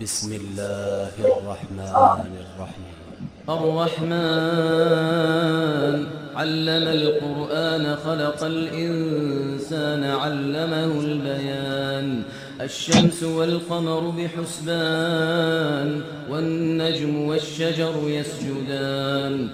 بسم الله الرحمن الرحيم. الرحمن علم القرآن خلق الإنسان علمه البيان. الشمس والقمر بحسبان والنجم والشجر يسجدان.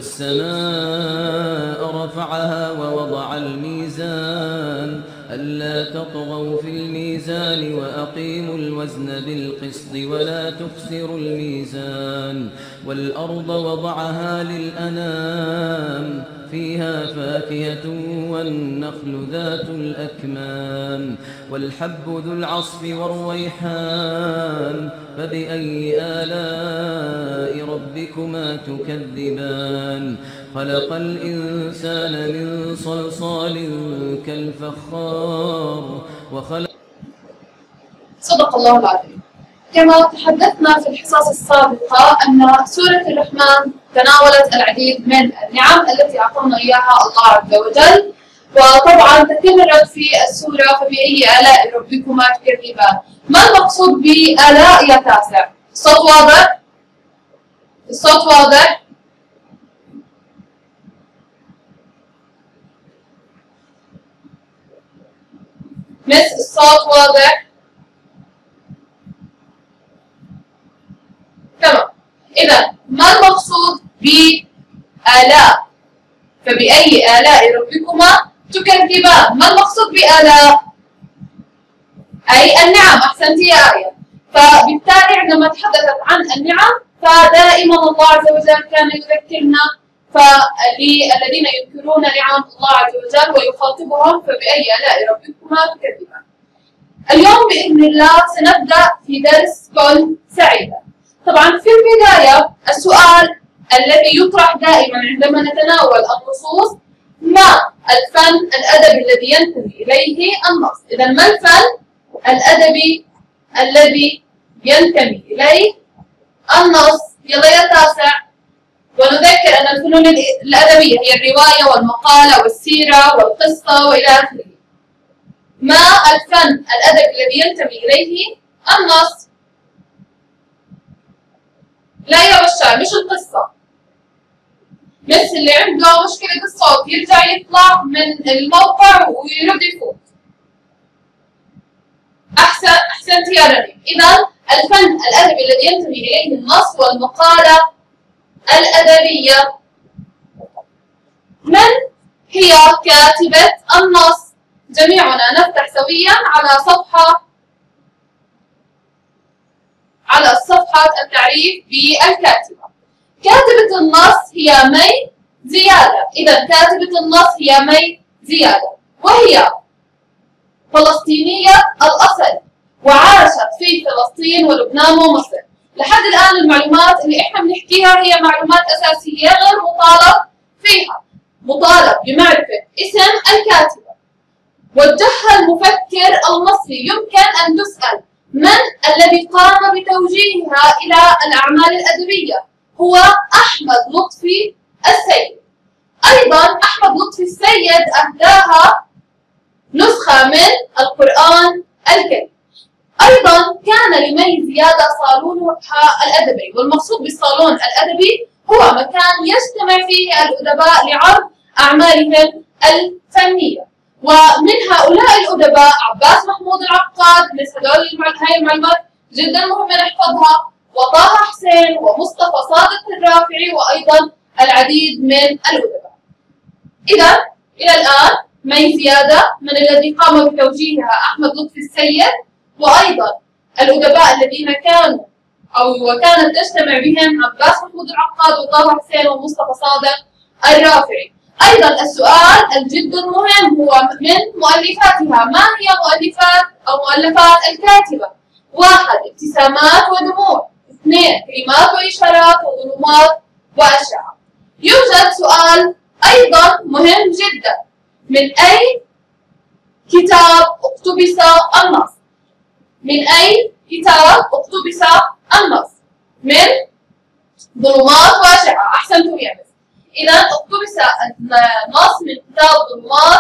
والسماء رفعها ووضع الميزان ألا تطغوا في الميزان وأقيموا الوزن بالقسط ولا تخسروا الميزان. والأرض وضعها للأنام فيها فاكهة والنخل ذات الأكمام والحب ذو العصف والريحان فبأي آلاء ربكما تكذبان. خلق الإنسان من صلصال كالفخار صدق الله العظيم. كما تحدثنا في الحصص السابقة أن سورة الرحمن تناولت العديد من النعم التي أعطانا إياها الله عز وجل، وطبعا تكررت في السورة فبأي آلاء ربكما تكذبان. ما المقصود بآلاء يا تاسع؟ الصوت واضح؟ الصوت واضح؟ مس الصوت واضح؟ تمام. إذا ما المقصود بآلاء؟ فبأي آلاء ربكما تكذبان. ما المقصود بآلاء؟ أي النعم. أحسنتي يا آية. فبالتالي عندما تحدثت عن النعم فدائما الله عز وجل كان يذكرنا فللذين ينكرون نعم الله عز وجل ويخاطبهم فبأي آلاء ربكما تكذبان. اليوم بإذن الله سنبدأ في درس كن سعيدا. طبعا في البداية السؤال الذي يطرح دائما عندما نتناول النصوص: ما الفن الأدبي الذي ينتمي إليه النص؟ إذا ما الفن الأدبي الذي ينتمي إليه النص؟ يلا يا تاسع. ونذكر أن الفنون الأدبية هي الرواية والمقالة والسيرة والقصة وإلى آخره. ما الفن الأدبي الذي ينتمي إليه النص؟ لا يا بشار، مش القصة. بس اللي عنده مشكلة بالصوت يرجع يطلع من الموقع ويرد يفوت. أحسنت يا رنيم. إذا الفن الأدبي الذي ينتمي إليه النص والمقالة الأدبية. من هي كاتبة النص؟ جميعنا نفتح سويا على صفحة التعريف بالكاتبة. كاتبة النص هي مي زيادة. إذا كاتبة النص هي مي زيادة، وهي فلسطينية الأصل وعاشت في فلسطين ولبنان ومصر. لحد الآن المعلومات اللي إحنا بنحكيها هي معلومات أساسية غير مطالب فيها. مطالب بمعرفة اسم الكاتبة. وجهها المفكر المصري. يمكن أن تسأل: من الذي قام بتوجيهها إلى الأعمال الأدبية؟ هو أحمد لطفي السيد. أيضا أحمد لطفي السيد أهداها نسخة من القرآن الكريم. أيضا كان لمي زيادة صالونها الأدبي، والمقصود بالصالون الأدبي هو مكان يجتمع فيه الأدباء لعرض أعمالهم الفنية. ومن هؤلاء الأدباء عباس محمود العقاد. هاي المعلومات جدا مهمة نحفظها. وطه حسين ومصطفى صادق الرافعي وأيضا العديد من الأدباء. إذا إلى الآن مي زيادة من الذي قام بتوجيهها أحمد لطفي السيد، وأيضا الأدباء الذين كانوا وكانت تجتمع بهم عباس محمود العقاد وطه حسين ومصطفى صادق الرافعي. أيضا السؤال الجد مهم هو من مؤلفاتها. ما هي مؤلفات الكاتبة؟ 1. ابتسامات ودموع. 2. كلمات وإشارات وظلمات وأشعة. يوجد سؤال أيضا مهم جدا: من أي كتاب اقتبس النص؟ من أي كتاب اقتبس النص؟ من ظلمات وأشعة. أحسنتم يا مس. إذا اقتبس النص من كتاب ظلمات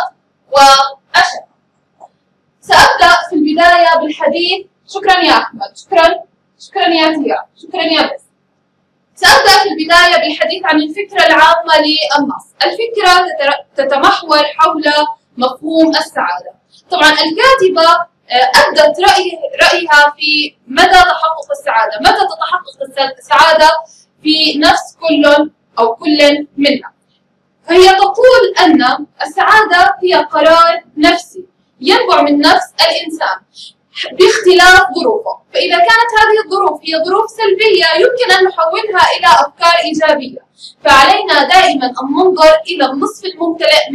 وأشعة. سأبدأ في البداية بالحديث. شكرا يا أحمد، شكرا. شكرا يا تيا، شكرا يا بس. سأبدأ في البداية بالحديث عن الفكرة العامة للنص. الفكرة تتمحور حول مفهوم السعادة. طبعا الكاتبة أبدت رأيها في مدى تحقق السعادة، متى تتحقق السعادة في نفس كل منا. فهي تقول أن السعادة هي قرار نفسي ينبع من نفس الإنسان باختلاف ظروفه، فإذا كانت هذه الظروف هي ظروف سلبية يمكن أن نحولها إلى أفكار إيجابية، فعلينا دائما أن ننظر إلى النصف الممتلئ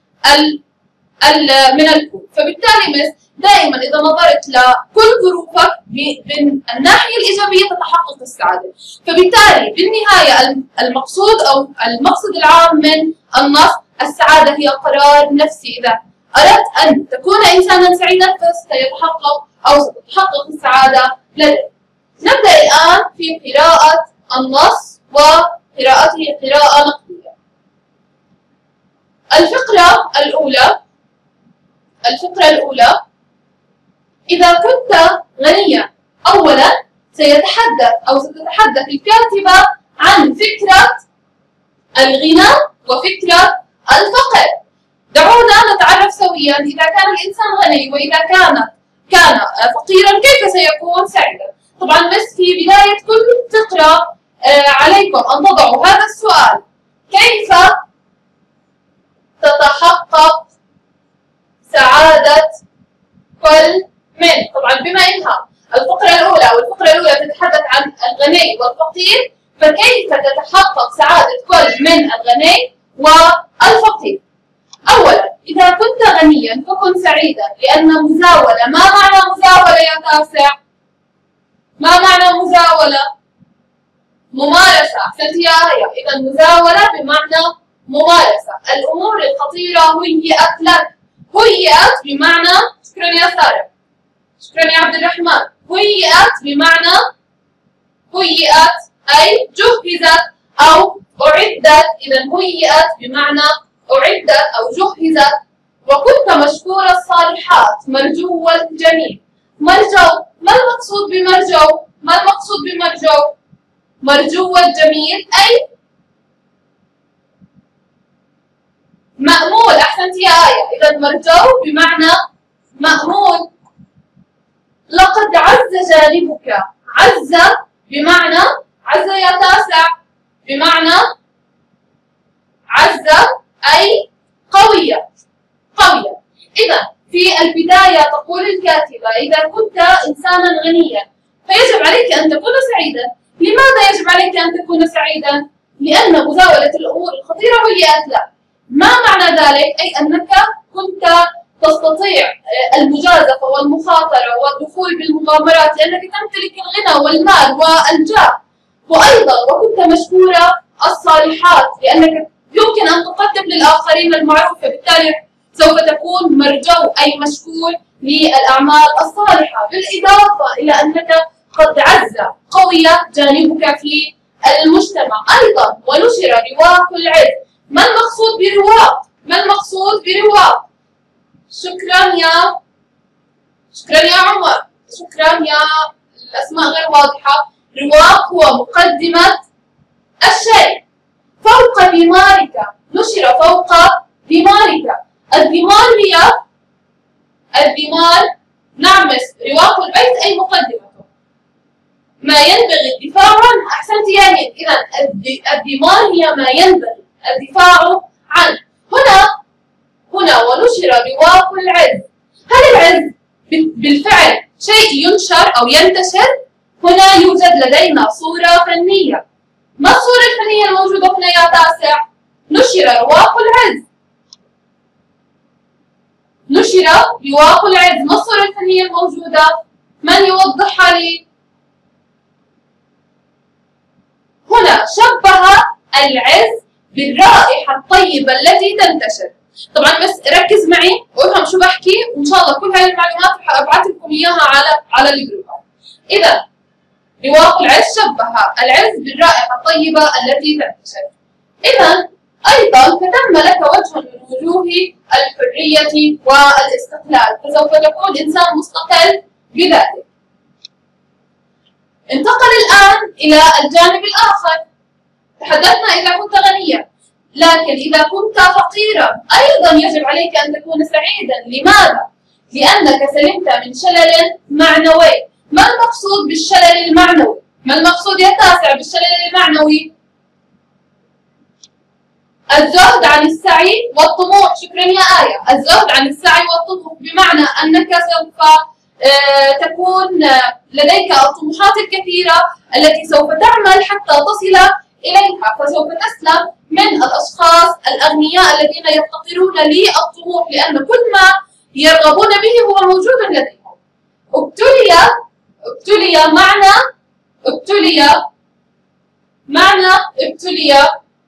من الكوب. فبالتالي دائما إذا نظرت لكل ظروفك من الناحية الإيجابية تتحقق السعادة. فبالتالي بالنهاية المقصد العام من النص السعادة هي قرار نفسي. إذا أردت أن تكون إنسانا سعيدا ستتحقق السعادة لديك. نبدأ الآن في قراءة النص وقراءته قراءة نقدية. الفقرة الأولى: إذا كنت غنيا. أولا ستتحدث الكاتبة عن فكرة الغنى وفكرة الفقر. دعونا نتعرف سويا. إذا كان الإنسان غني وإذا كان فقيرا كيف سيكون سعيدا؟ طبعا بس في بداية كل فقرة عليكم أن تضعوا هذا السؤال: كيف تتحقق سعادة كل من؟ طبعا بما انها الفقرة الأولى تتحدث عن الغني والفقير، فكيف تتحقق سعادة كل من الغني والفقير؟ أولا، إذا كنت غنيا فكن سعيدا، لأن مزاولة. ما معنى مزاولة يا تاسع؟ ما معنى مزاولة؟ ممارسة. أحسنت يا آية. إذا مزاولة بمعنى ممارسة. الأمور الخطيرة هيئت لك. هيئت بمعنى، شكرا يا سارة، شكرا يا عبد الرحمن. هيئت بمعنى هيئت أي جهزت أو أعدت. إذا هيئت بمعنى أعدت أو جهزت. وكنت مشكور الصالحات مرجو الجميل. مرجو، ما المقصود بمرجو؟ ما المقصود بمرجو؟ مرجو الجميل أي مأمول. أحسنت يا آية. إذا مرجو بمعنى مأمول. لقد عز جانبك. عز بمعنى عز يا تاسع، بمعنى عز أي قوية. إذا في البداية تقول الكاتبة: إذا كنت إنسانا غنيا فيجب عليك أن تكون سعيدا. لماذا يجب عليك أن تكون سعيدا؟ لأن مزاولة الأمور الخطيرة هيئت لك. ما معنى ذلك؟ أي أنك كنت تستطيع المجازفة والمخاطرة والدخول بالمغامرات لأنك تمتلك الغنى والمال والجاه. وأيضا وكنت مشكورة الصالحات لأنك يمكن أن تقدم للآخرين المعروف، فبالتالي سوف تكون مرجو أي مشكور للأعمال الصالحة. بالإضافة إلى أنك قد عز قوي جانبك في المجتمع. أيضا ونشر رواق العز. ما المقصود برواق؟ ما المقصود برواق؟ شكرا يا عمر، شكرا يا الأسماء غير واضحة. رواق هو مقدمة الشيء. فوق دمارك. نشر فوق دمارك. الدمار هي الدمار. نعم، رواق البيت أي مقدمته ما ينبغي الدفاع عنه. أحسنت يا هند. إذا الدمار هي ما ينبغي الدفاع عنه. هنا ونشر رواق العز. هل العز بالفعل شيء ينشر أو ينتشر؟ هنا يوجد لدينا صورة فنية. ما الصورة الفنية الموجودة هنا يا تاسع؟ نشر رواق العز. نشر رواق العز. ما الصورة الفنية الموجودة؟ من يوضحها لي؟ هنا شبه العز بالرائحة الطيبة التي تنتشر. طبعا بس ركز معي وافهم شو بحكي، وان شاء الله كل هاي المعلومات رح ابعث لكم اياها على الجروبات. اذا رواق العز شبه العز بالرائحة الطيبة التي تنتشر. اذا ايضا فتم لك وجه من وجوه الحرية والاستقلال، فسوف تكون انسان مستقل بذاتك. انتقل الآن إلى الجانب الآخر. تحدثنا إذا كنت غنيا، لكن إذا كنت فقيرا أيضا يجب عليك أن تكون سعيدا. لماذا؟ لأنك سلمت من شلل معنوي. ما المقصود بالشلل المعنوي؟ ما المقصود يا تاسع بالشلل المعنوي؟ الزهد عن السعي والطموح. شكرا يا آية. الزهد عن السعي والطموح بمعنى أنك سوف تكون لديك الطموحات الكثيرة التي سوف تعمل حتى تصل إليها، فسوف تسلم من الأشخاص الأغنياء الذين يفتقرون للطموح، لأن كل ما يرغبون به هو موجود لديهم. ابتلي معنى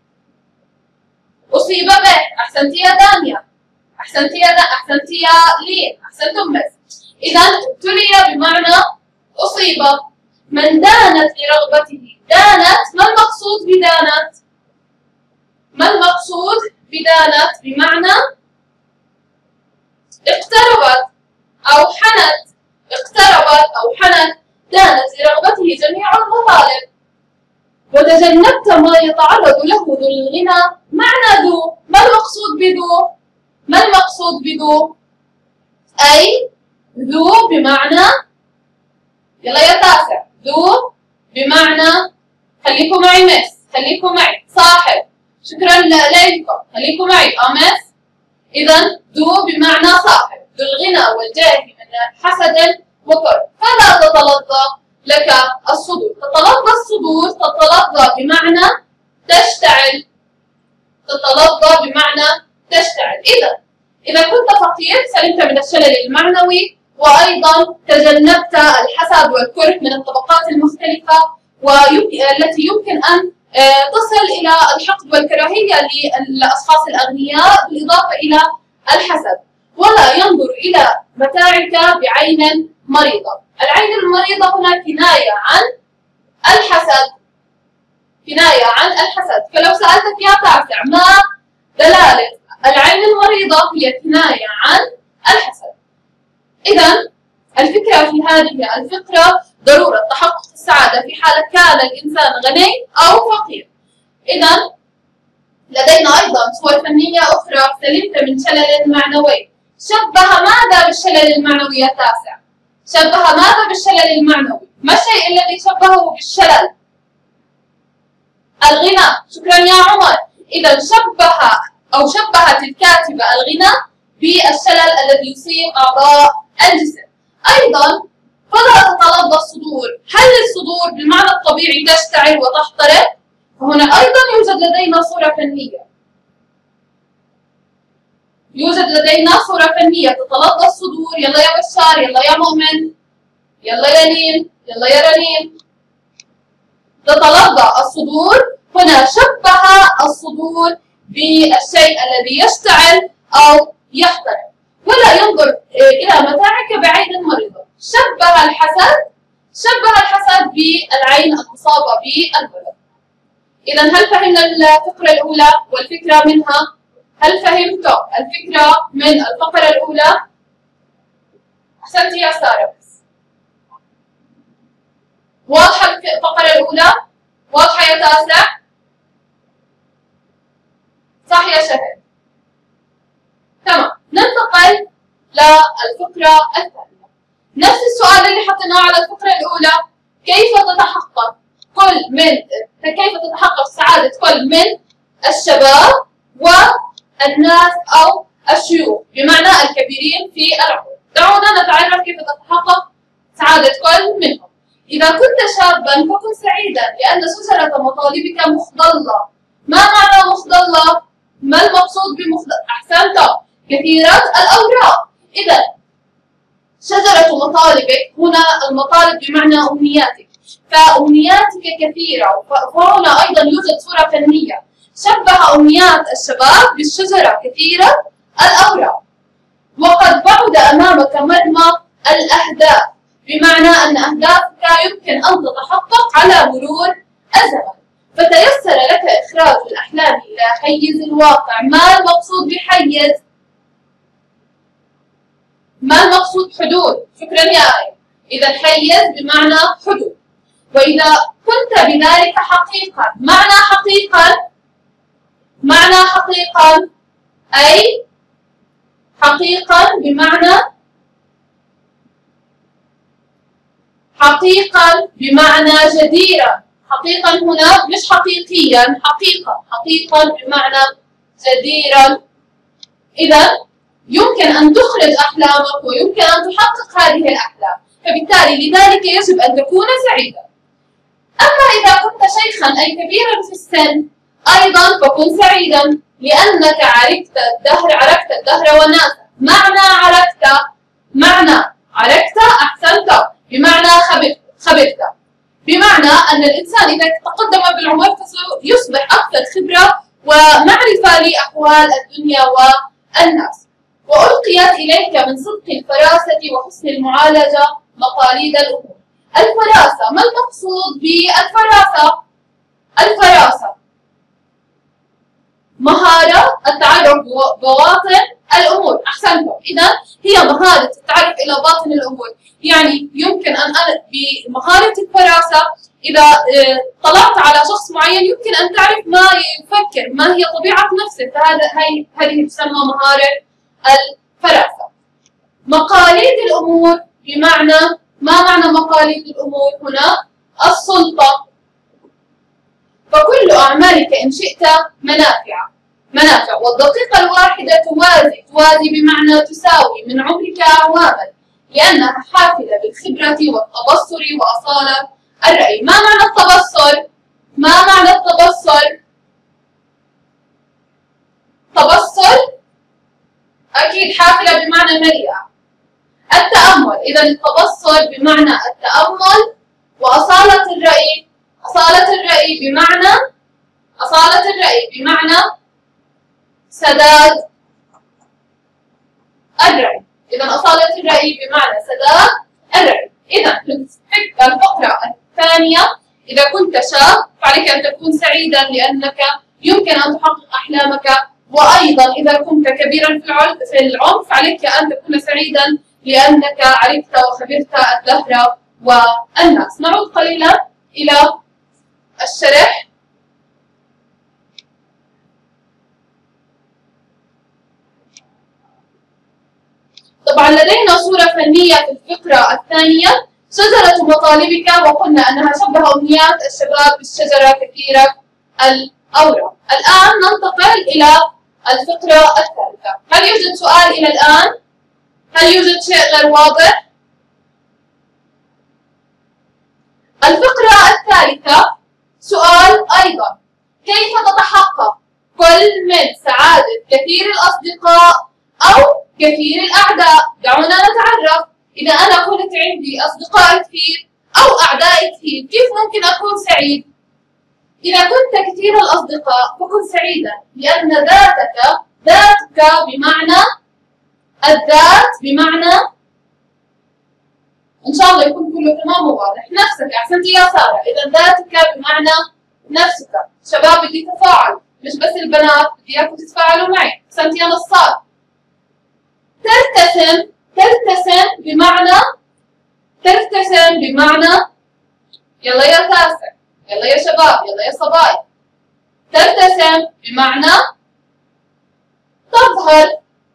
أصيب به. أحسنتي يا دانيا، أحسنتي يا لين، أحسنتم بس. إذا ابتلي بمعنى أصيب. من دانت لرغبته. دانت، ما المقصود بدانت؟ ما المقصود بدانت؟ بمعنى اقتربت أو حنت. اقتربت أو حنت. دانت لرغبته جميع المطالب. وتجنبت ما يتعرض له ذو الغنى. معنى ذو، ما المقصود بذو؟ ما المقصود بذو؟ أي ذو بمعنى، يلا يا تاسع، ذو بمعنى، خليكم معي مس، خليكم معي، صاحب. شكرا لكم، خليكم معي مس. إذا ذو بمعنى صاحب، ذو الغنى والجاه من حسد وكر. فلا تتلظى لك الصدور. تتلظى الصدور، تتلظى بمعنى تشتعل. تتلظى بمعنى تشتعل. إذا كنت فقير سلمت من الشلل المعنوي، وأيضا تجنبت الحسد والكره من الطبقات المختلفة والتي يمكن أن تصل إلى الحقد والكراهية للأشخاص الأغنياء، بالإضافة إلى الحسد. ولا ينظر إلى متاعك بعين مريضة. العين المريضة هنا كناية عن الحسد. كناية عن الحسد. فلو سألتك يا تاسع ما دلالة العين المريضة، هي كناية عن الحسد. إذا الفكرة في هذه الفقرة ضرورة تحقق السعادة في حالة كان الإنسان غني أو فقير. إذا لدينا أيضا صور فنية أخرى. سلمت من شلل معنوي. شبه ماذا بالشلل المعنوي يا تاسع؟ شبه ماذا بالشلل المعنوي؟ ما الشيء الذي شبهه بالشلل؟ الغنى. شكرا يا عمر. إذا شبهت الكاتبة الغنى بالشلل الذي يصيب أعضاء الجسم. أيضا فلا تتلظى الصدور. هل الصدور بالمعنى الطبيعي تشتعل وتحترق؟ فهنا أيضا يوجد لدينا صورة فنية. يوجد لدينا صورة فنية. تتلظى الصدور. يلا يا بشار، يلا يا مؤمن، يلا يا لين، يلا يا رنين. تتلظى الصدور. هنا شبه الصدور بالشيء الذي يشتعل أو يحترق. ولا ينظر إلى متاعك بعين مريضة. شبه الحسد بالعين المصابة بالبرد. إذا هل فهمنا الفقرة الأولى والفكرة منها؟ هل فهمت الفكرة من الفقرة الأولى؟ أحسنتي يا سارة. واضحة الفقرة الأولى؟ واضحة يا تاسع؟ صح يا شهد؟ تمام. ننتقل للفقرة الثانية. نفس السؤال اللي حطيناه على الفقرة الأولى. كيف تتحقق سعادة كل من الشباب والناس أو الشيوخ، بمعنى الكبيرين في العمر. دعونا نتعرف كيف تتحقق سعادة كل منهم. إذا كنت شابا فكن سعيدا، لأن شجرة مطالبك مخضلة. ما معنى مخضلة؟ ما المقصود بمخضلة؟ أحسنت، كثيرة الأوراق. إذا شجرة مطالبك، هنا المطالب بمعنى أمنياتك، فأمنياتك كثيرة. وهنا أيضا يوجد صورة فنية. شبه أمنيات الشباب بالشجرة كثيرة الأوراق. وقد بعد أمامك مرمى الأهداف، بمعنى أن أهدافك يمكن أن تتحقق على مرور الزمن. فتيسر لك إخراج الأحلام إلى حيز الواقع. ما المقصود بحيز؟ ما المقصود؟ حدود. شكرا يا آية. إذا حيز بمعنى حدود. وإذا كنت بذلك حقيقا. معنى حقيقا أي حقيقا بمعنى جديرا. حقيقا هنا مش حقيقيا، حقيقا بمعنى جديرا. إذا يمكن أن تخرج أحلامك ويمكن أن تحقق هذه الأحلام، فبالتالي لذلك يجب أن تكون سعيدا. أما إذا كنت شيخا أي كبيرا في السن أيضا فكن سعيدا، لأنك عرفت الدهر وناسه. معنى عرفت أحسنت، بمعنى خبرت، بمعنى أن الإنسان إذا تقدم بالعمر فسيصبح أكثر خبرة ومعرفة لأحوال الدنيا والناس. وألقيت إليك من صدق الفراسة وحسن المعالجة مقاليد الأمور. الفراسة، ما المقصود بالفراسة؟ الفراسة مهارة التعرف ببواطن الأمور. أحسنتم. إذا هي مهارة التعرف إلى باطن الأمور، يعني يمكن أن أنا بمهارة الفراسة إذا طلعت على شخص معين يمكن أن تعرف ما يفكر، ما هي طبيعة نفسه، هذه تسمى مهارة الفراسة. مقاليد الأمور بمعنى، ما معنى مقاليد الأمور هنا؟ السلطة. فكل أعمالك إن شئت منافع، والدقيقة الواحدة توازي بمعنى تساوي من عمرك أعواما، لأنها حافلة بالخبرة والتبصر وأصالة الرأي. ما معنى التبصر؟ تبصر أكيد حافلة بمعنى مليئة. التأمل، إذا التبصر بمعنى التأمل، وأصالة الرأي، أصالة الرأي بمعنى سداد الرأي. إذا أصالة الرأي بمعنى سداد الرأي. إذا الفقرة الثانية، إذا كنت شاب فعليك أن تكون سعيدا لأنك يمكن أن تحقق أحلامك، وأيضا إذا كنت كبيرا في العمر فعليك أن تكون سعيدا لأنك عرفت وخبرت الدهر والناس. نعود قليلا إلى الشرح. طبعا لدينا صورة فنية في الفقرة الثانية، شجرة مطالبك، وقلنا أنها شبه أمنيات الشباب بالشجرة كثيرة الأوراق. الآن ننتقل إلى الفقرة الثالثة. هل يوجد سؤال إلى الآن؟ هل يوجد شيء غير واضح؟ الفقرة الثالثة سؤال أيضا: كيف تتحقق كل من سعادة كثير الأصدقاء أو كثير الأعداء؟ دعونا نتعرف. إذا أنا كنت عندي أصدقاء كثير أو أعداء كثير كيف ممكن أكون سعيد؟ إذا كنت كثير الأصدقاء فكن سعيدا، لأن ذاتك بمعنى الذات، بمعنى إن شاء الله يكون كله تمام وواضح. نفسك، أحسنتي يا سارة. إذا ذاتك بمعنى نفسك. شباب بدي تفاعل، مش بس البنات، بدي إياكم تتفاعلوا معي. أحسنتي يا نصار. ترتسم بمعنى يلا يا تاسع، يلا يا شباب، يلا يا صبايا. ترتسم بمعنى تظهر.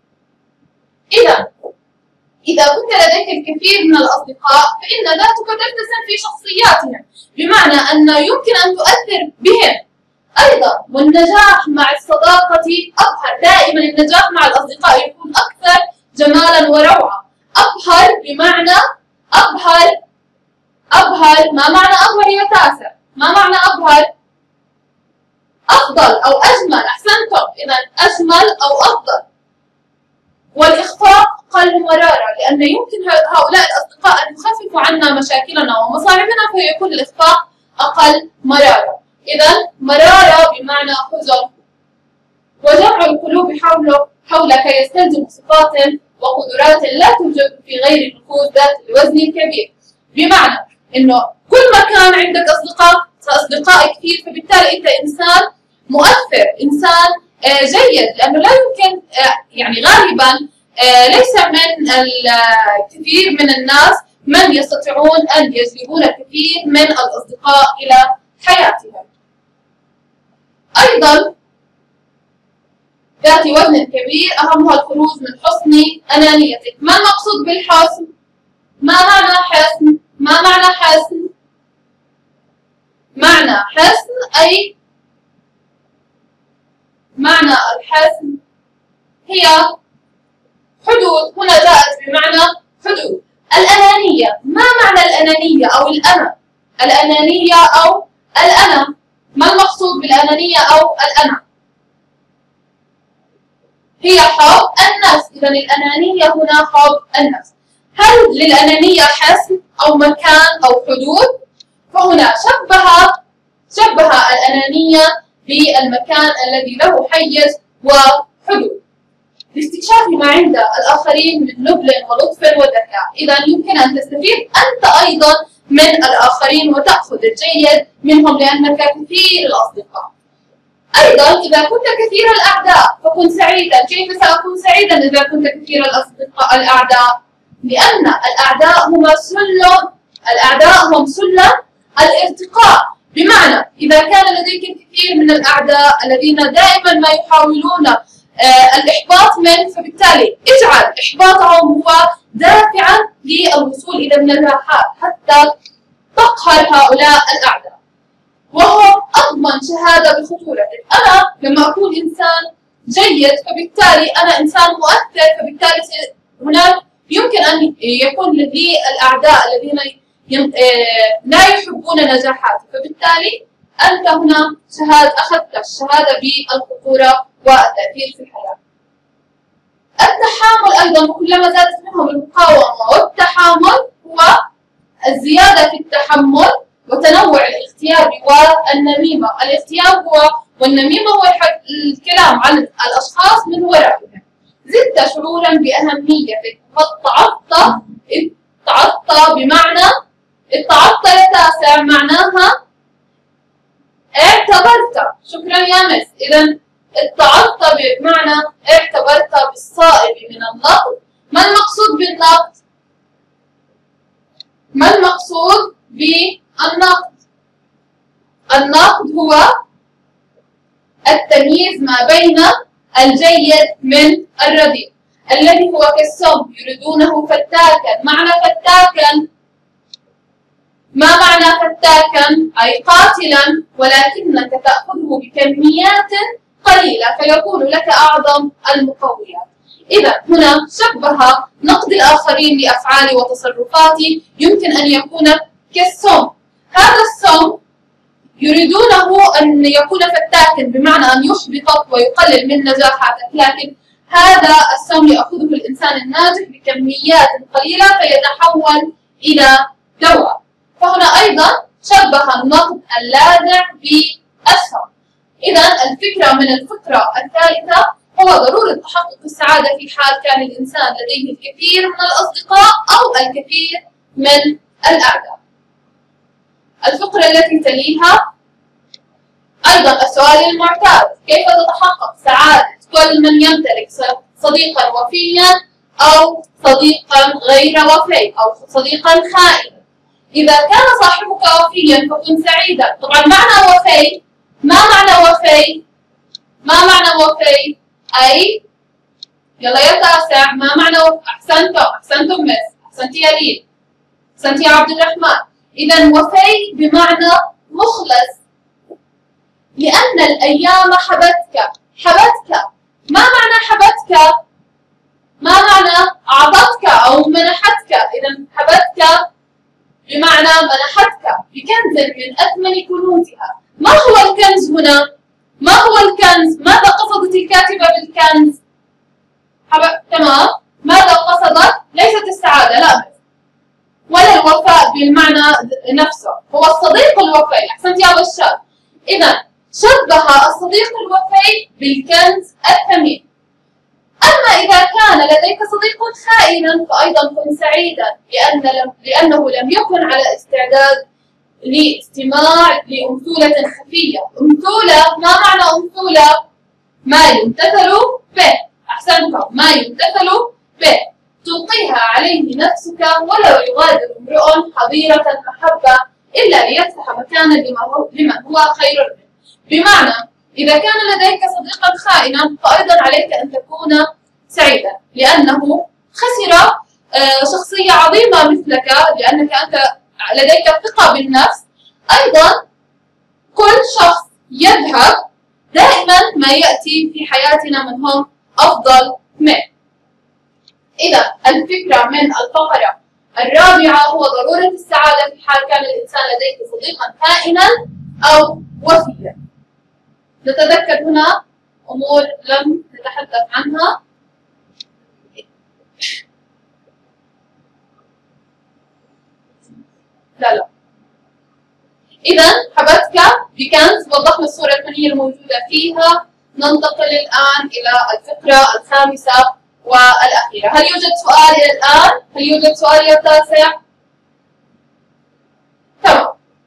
إذا كنت لديك الكثير من الأصدقاء فإن ذاتك ترتسم في شخصياتهم، بمعنى أن يمكن أن تؤثر بهم أيضا. والنجاح مع الصداقة أبهر. دائما النجاح مع الأصدقاء يكون أكثر جمالا وروعة. أبهر بمعنى أبهر. ما معنى أبهر يا تاسع؟ ما معنى أبهر؟ أفضل أو أجمل. أحسنتم. إذا أجمل أو أفضل. والإخفاق قل مرارة، لأن يمكن هؤلاء الأصدقاء أن يخففوا عنا مشاكلنا ومصاعبنا فيكون الإخفاق أقل مرارة. إذا مرارة بمعنى حزن. وجمع القلوب حولك يستلزم صفات وقدرات لا توجد في غير النفوس ذات الوزن الكبير، بمعنى إنه كل ما كان عندك أصدقاء كثير فبالتالي أنت إنسان مؤثر، إنسان جيد، لأنه لا يمكن يعني غالبا ليس من الكثير من الناس من يستطيعون أن يجلبون الكثير من الأصدقاء إلى حياتهم. أيضا ذات وزن كبير أهمها الخروج من حصن أنانيتك. ما المقصود بالحصن؟ ما معنى حصن؟ ما معنى حصن؟ معنى حصن أي معنى الحصن هي حدود. هنا جاءت بمعنى حدود. الأنانية، ما معنى الأنانية أو الأنا؟ الأنانية أو الأنا، ما المقصود بالأنانية أو الأنا؟ هي حب النفس. إذا الأنانية هنا حب النفس. هل للأنانية حصن أو مكان أو حدود؟ فهنا شبه الأنانية بالمكان الذي له حيز وحدود لاستكشاف ما عند الآخرين من نبل ولطف وذكاء. إذا يمكن أن تستفيد أنت أيضا من الآخرين وتأخذ الجيد منهم لأنك كثير الأصدقاء. أيضا إذا كنت كثير الأعداء فكن سعيدا. كيف سأكون سعيدا إذا كنت كثير الأعداء؟ لأن الأعداء هم سلم الارتقاء. بمعنى إذا كان لديك الكثير من الأعداء الذين دائما ما يحاولون الإحباط منك، فبالتالي اجعل إحباطهم هو دافعا للوصول إلى النجاحات حتى تقهر هؤلاء الأعداء، وهو أضمن شهادة بخطورتك. أنا لما أكون إنسان جيد فبالتالي أنا إنسان مؤثر، فبالتالي هناك يمكن أن يكون لي الأعداء الذين لا يحبون نجاحاتي، فبالتالي أنت هنا أخذت الشهادة بالخطورة والتأثير في الحياة. التحامل أيضا، وكلما زادت منهم المقاومة والتحامل هو الزيادة في التحمل وتنوع الاغتياب والنميمة. الاغتياب والنميمة هو الكلام عن الأشخاص من ورائهم. زدت شعورا بأهميتك. اتعظت بمعنى اتعظت يتاسع معناها اعتبرت. شكرا يا مس. إذا اتعظت بمعنى اعتبرت بالصائب من النقد. ما المقصود بالنقد؟ ما المقصود بالنقد؟ النقد هو التمييز ما بين الجيد من الرديء، الذي هو كالسم يريدونه فتاكا. معنى فتاكا، ما معنى فتاكا؟ أي قاتلا، ولكنك تأخذه بكميات قليلة فيكون لك أعظم المقويات. إذا هنا شبه نقد الآخرين لأفعالي وتصرفاتي يمكن أن يكون كالسم. هذا السم يريدونه أن يكون فتاكا بمعنى أن يحبطك ويقلل من نجاحاتك، لكن هذا السم يأخذه الإنسان الناجح بكميات قليلة فيتحول إلى دواء. فهنا أيضا شبه النقد اللاذع بالسم. إذا الفكرة من الفكرة الثالثة هو ضرورة تحقق السعادة في حال كان الإنسان لديه الكثير من الأصدقاء أو الكثير من الأعداء. الفقرة التي تليها أيضا السؤال المعتاد: كيف تتحقق سعادة كل من يمتلك صديقا وفيا أو صديقا غير وفي أو صديقا خائنا؟ إذا كان صاحبك وفيا فكن سعيدا. طبعا معنى وفي، ما معنى وفي؟ ما معنى وفي؟ أي يلا يتاسع. ما معنى أحسنتم مس، أحسنتي يا ليل، أحسنتي يا عبد الرحمن. إذا وفي بمعنى مخلص، لأن الأيام حبتك. ما معنى حبتك؟ ما معنى أعطتك أو منحتك؟ إذا حبتك بمعنى منحتك بكنز من أثمن كنوزها. ما هو الكنز هنا؟ ما هو الكنز؟ ماذا قصدت الكاتبة بالكنز؟ تمام. ماذا قصدت؟ ليست السعادة، لا، ولا الوفاء بالمعنى نفسه، هو الصديق الوفي. أحسنت يا بشار. إذا شبه الصديق الوفي بالكنز الثمين. أما إذا كان لديك صديق خائنا فأيضا كن سعيدا، لأنه لم يكن على استعداد لاستماع لأمثلة خفية. أمثلة، ما معنى أمثلة؟ ما يمتثل به. أحسنتم، ما يمتثل به. تلقيها عليه نفسك ولا يغادر امرؤ حظيرة المحبة إلا ليفتح مكانا لمن هو خير منه. بمعنى إذا كان لديك صديقا خائنا فأيضا عليك أن تكون سعيدا، لأنه خسر شخصية عظيمة مثلك، لأنك أنت لديك ثقة بالنفس. أيضا كل شخص يذهب دائما ما يأتي في حياتنا من هم أفضل منه. إذا الفكرة من الفقرة الرابعة هو ضرورة السعادة في حال كان الإنسان لديه صديقا خائنا أو وفيا. نتذكر هنا أمور لم نتحدث عنها. لا إذا حبتك بكنز وضحنا الصورة الفنية الموجودة فيها. ننتقل الآن إلى الفقرة الخامسة والأخيرة. هل يوجد سؤال إلى الآن؟ هل يوجد سؤال يا تاسع؟ تمام.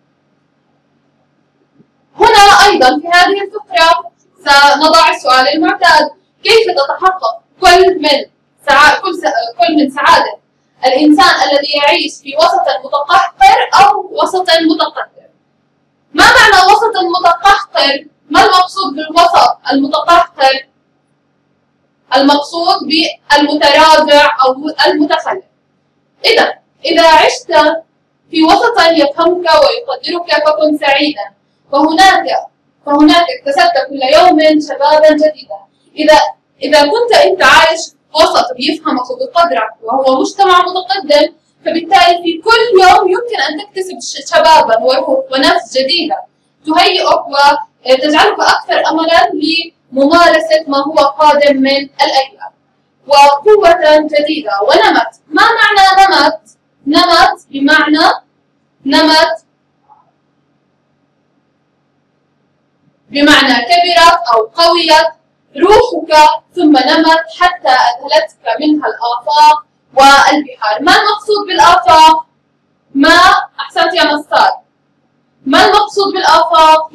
هنا أيضا في هذه الفقرة سنضع السؤال المعتاد: كيف تتحقق كل من سعادة الإنسان الذي يعيش في وسط متقهقر أو وسط متقدم؟ ما معنى وسط متقهقر؟ ما المقصود بالوسط المتقهقر؟ المقصود بالمتراجع أو المتخلف. إذا عشت في وسط يفهمك ويقدرك فكن سعيدا، فهناك اكتسبت كل يوم شبابا جديدا. إذا كنت أنت عايش في وسط بيفهمك وبيقدرك وهو مجتمع متقدم، فبالتالي في كل يوم يمكن أن تكتسب شبابا وروح ونفس جديدة تهيئك وتجعلك أكثر أملا لممارسة ما هو قادم من الأيام، وقوة جديدة ونمت. ما معنى نمت؟ نمت بمعنى كبرت أو قويت روحك، ثم نمت حتى أذهلتك منها الآفاق والبحار. ما المقصود بالآفاق؟ أحسنت يا نصار. ما المقصود بالآفاق؟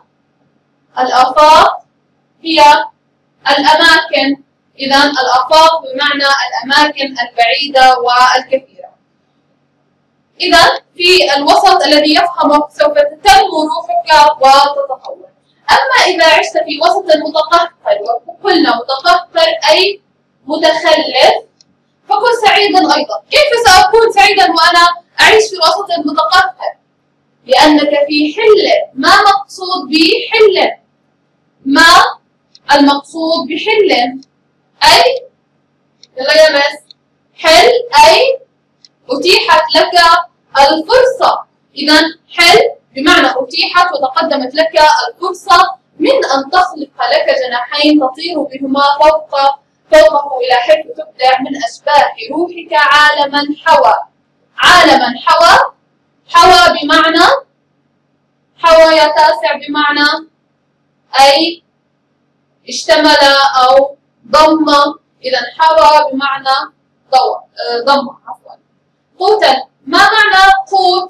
الآفاق هي الأماكن. إذا الآفاق بمعنى الأماكن البعيدة والكثيرة. إذا في الوسط الذي يفهمك سوف تنمو روحك وتتطور. أما إذا عشت في وسط متقهقر، وقلنا متقهقر أي متخلف، فكن سعيدا أيضا. كيف سأكون سعيدا وأنا أعيش في وسط متقهقر؟ لأنك في حل. ما مقصود بحل؟ ما المقصود بحل؟ أي يلا يا مس، حل أي أتيحت لك الفرصة. إذا حل بمعنى أتيحت وتقدمت لك الفرصة من أن تخلق لك جناحين تطير بهما فوقه إلى حيث تبدع من أشباح روحك عالما حوى. عالما حوى بمعنى حوى يا تاسع بمعنى أي اشتمل أو ضم. إذا حوى بمعنى ضم. عفوا. قوتا. ما معنى قوت؟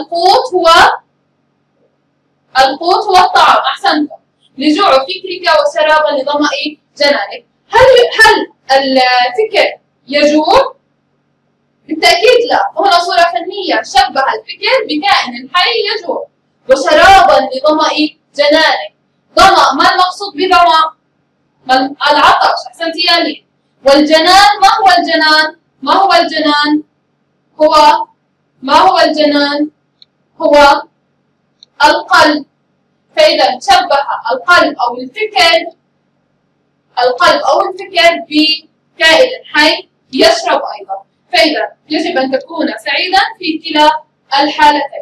القوت هو الطعام. أحسنت. لجوع فكرك وشرابا لظمأ جنانك. هل الفكر يجوع؟ بالتأكيد لا. هنا صورة فنية شبه الفكر بكائن حي يجوع. وشرابا لظمأ جنانك. ظمأ. ما المقصود بظمأ؟ العطش. أحسنت يا لي. والجنان. ما هو الجنان؟ هو الجنان؟ هو القلب. فإذا شبه القلب أو الفكر بكائن حي يشرب أيضا. فإذا يجب أن تكون سعيدا في كلا الحالتين.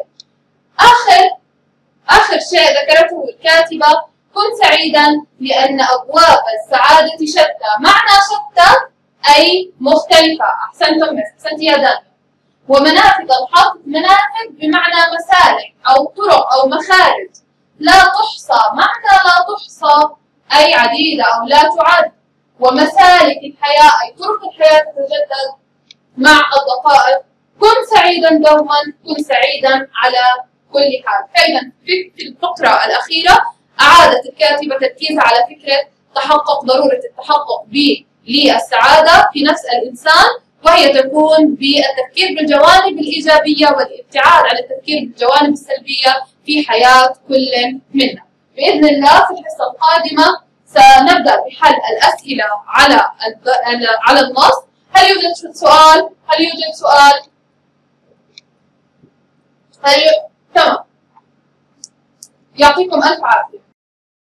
آخر شيء ذكرته الكاتبة: كن سعيدا لأن أبواب السعادة شتى. معنى شتى أي مختلفة. أحسنت يا دانيا. ومنافذ الحظ. منافذ بمعنى مسالك أو طرق أو مخارج لا تحصى. معنى لا تحصى أي عديدة أو لا تعد. ومسالك الحياة أي طرق الحياة تتجدد مع الدقائق. كن سعيدا دوما، كن سعيدا على كل حال. فإذا في الفقرة الأخيرة أعادت الكاتبة تركيزها على فكرة ضرورة التحقق للسعادة في نفس الإنسان، وهي تكون بالتفكير بالجوانب الإيجابية والابتعاد عن التفكير بالجوانب السلبية في حياة كل منا. بإذن الله في الحصة القادمة سنبدأ بحل الأسئلة على النص. هل يوجد سؤال؟ تمام. يعطيكم ألف عافية.